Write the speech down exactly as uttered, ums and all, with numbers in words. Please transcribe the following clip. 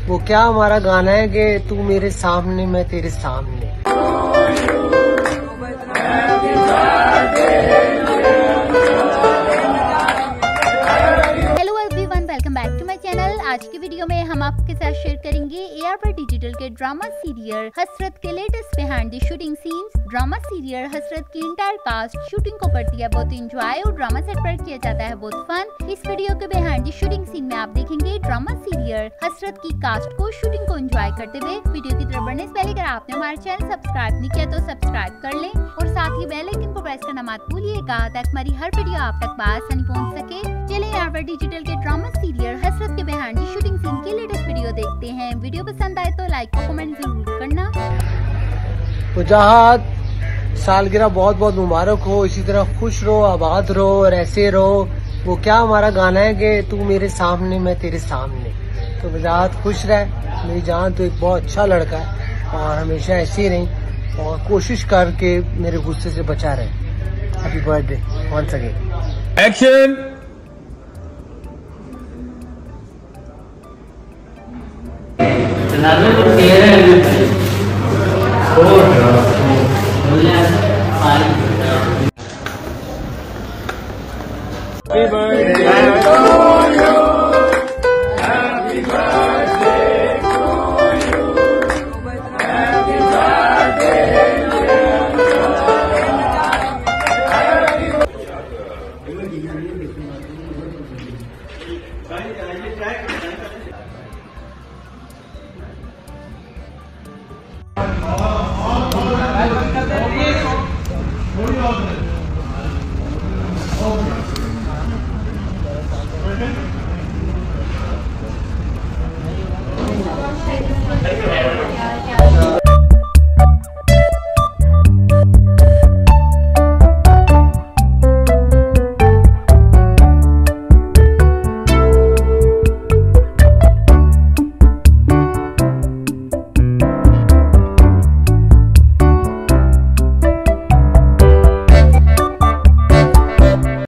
वो क्या हमारा गाना है कि तू मेरे सामने मैं तेरे सामने। आज की वीडियो में हम आपके साथ शेयर करेंगे ए आर पर डिजिटल के ड्रामा सीरियल हसरत के latest behind the shooting scenes. Drama serial Hasrat की इंटायर कास्ट शूटिंग को करती है बहुत एंजॉय और ड्रामा सेट पर किया जाता है बहुत फन। इस वीडियो के बिहाइंड द शूटिंग सीन में आप देखेंगे ड्रामा सीरियल हसरत की कास्ट को शूटिंग को एंजॉय करते हुए। वीडियो की तरफ बढ़ने से पहले अगर आपने हमारे चैनल सब्सक्राइब नहीं किया तो सब्सक्राइब कर लें और साथ ही बेल आइकन को प्रेस करना मत भूलिएगा ताकि हमारी हर वीडियो आप तक आसानी पहुँच सके। चलिए ए आर पर डिजिटल के ड्रामा सीरियल हसरत के बिहाइंड द शूटिंग सीन की लेटेस्ट वीडियो देखते हैं। वीडियो पसंद आए तो लाइक और कमेंट जरूर करना। वजाहत सालगिरह बहुत बहुत मुबारक हो, इसी तरह खुश रहो, आबाद रहो और ऐसे रहो। वो क्या हमारा गाना है कि तू मेरे सामने मैं तेरे सामने। तो वजाहत खुश रहे, मेरी जान तो एक बहुत अच्छा लड़का है और हमेशा ऐसे ही रही और कोशिश करके मेरे गुस्से से बचा रहे। Happy birthday once again. Action. Happy birthday to you. Happy birthday to you. Happy birthday to you.